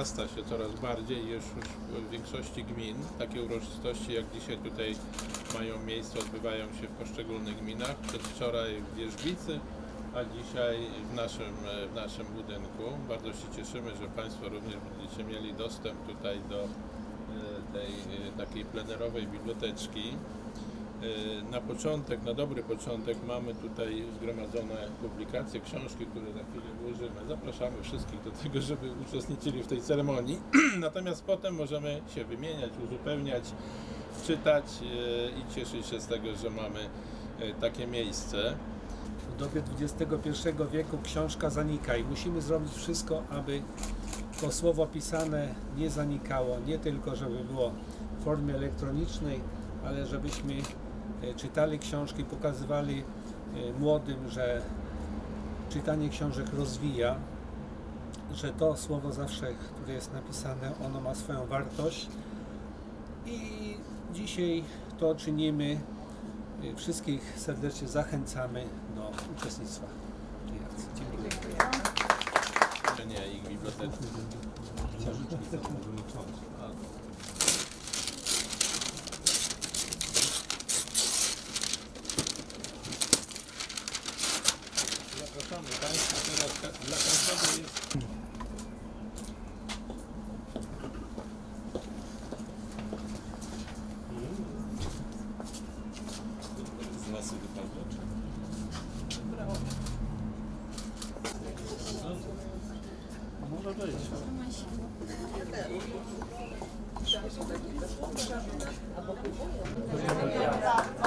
rozrasta się coraz bardziej, już w większości gmin. Takie uroczystości jak dzisiaj tutaj mają miejsce, odbywają się w poszczególnych gminach. Przedwczoraj w Wierzbicy, a dzisiaj w naszym budynku. Bardzo się cieszymy, że Państwo również będziecie mieli dostęp tutaj do tej takiej plenerowej biblioteczki. Na początek, na dobry początek mamy tutaj zgromadzone publikacje, książki, które za chwilę włożymy. Zapraszamy wszystkich do tego, żeby uczestniczyli w tej ceremonii. Natomiast potem możemy się wymieniać, uzupełniać, czytać i cieszyć się z tego, że mamy takie miejsce. W dobie XXI wieku książka zanika i musimy zrobić wszystko, aby to słowo pisane nie zanikało. Nie tylko, żeby było w formie elektronicznej, ale żebyśmy czytali książki, pokazywali młodym, że czytanie książek rozwija, że to słowo zawsze, które jest napisane, ono ma swoją wartość i dzisiaj to czynimy. Wszystkich serdecznie zachęcamy do uczestnictwa w tej akcji. Dziękuję. Nie, ich biblioteki. Zapraszamy Państwa, teraz dla każdego jest... Z nas wypadło. Brawo. Może być. Albo